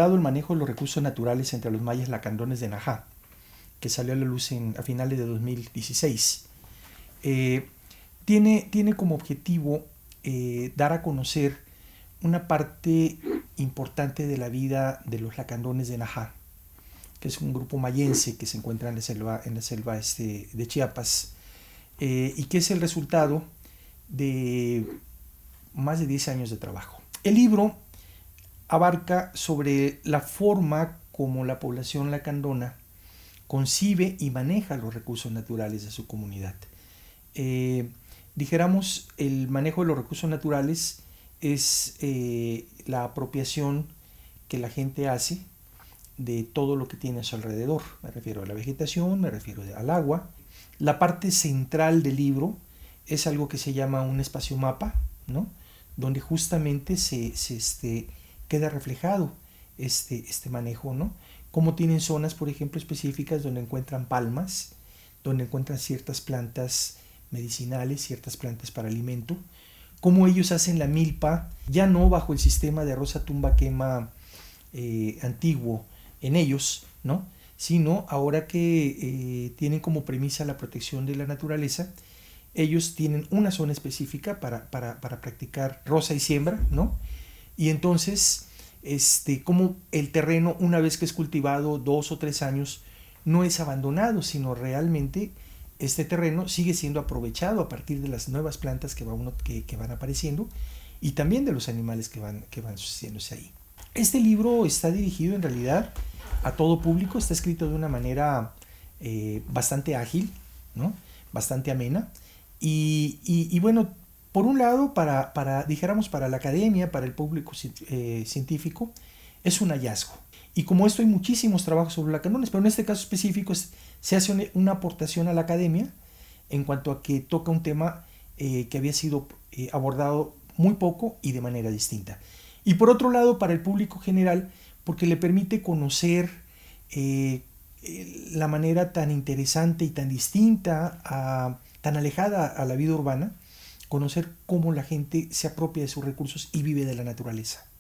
titulado El manejo de los recursos naturales entre los mayas lacandones de Najá, que salió a la luz a finales de 2016. Tiene como objetivo dar a conocer una parte importante de la vida de los lacandones de Najá, que es un grupo mayense que se encuentra en la selva de Chiapas, y que es el resultado de más de 10 años de trabajo. El libro abarca sobre la forma como la población lacandona concibe y maneja los recursos naturales de su comunidad. Dijéramos, el manejo de los recursos naturales es la apropiación que la gente hace de todo lo que tiene a su alrededor. Me refiero a la vegetación, me refiero al agua. La parte central del libro es algo que se llama un espacio mapa, ¿no? Donde justamente se queda reflejado este manejo, ¿no? Cómo tienen zonas, por ejemplo, específicas donde encuentran palmas, donde encuentran ciertas plantas medicinales, ciertas plantas para alimento, cómo ellos hacen la milpa, ya no bajo el sistema de rosa tumba quema antiguo en ellos, ¿no? Sino ahora que tienen como premisa la protección de la naturaleza, ellos tienen una zona específica para practicar roza y siembra, ¿no? Y entonces, como el terreno, una vez que es cultivado 2 o 3 años, no es abandonado, sino realmente este terreno sigue siendo aprovechado a partir de las nuevas plantas que van apareciendo y también de los animales que van sucediéndose ahí. Este libro está dirigido en realidad a todo público, está escrito de una manera bastante ágil, ¿no? Bastante amena. Y bueno, por un lado, dijéramos, para la academia, para el público científico, es un hallazgo. Y como esto hay muchísimos trabajos sobre lacandones, pero en este caso específico se hace una aportación a la academia en cuanto a que toca un tema que había sido abordado muy poco y de manera distinta. Y por otro lado, para el público general, porque le permite conocer la manera tan interesante y tan distinta, tan alejada a la vida urbana, conocer cómo la gente se apropia de sus recursos y vive de la naturaleza.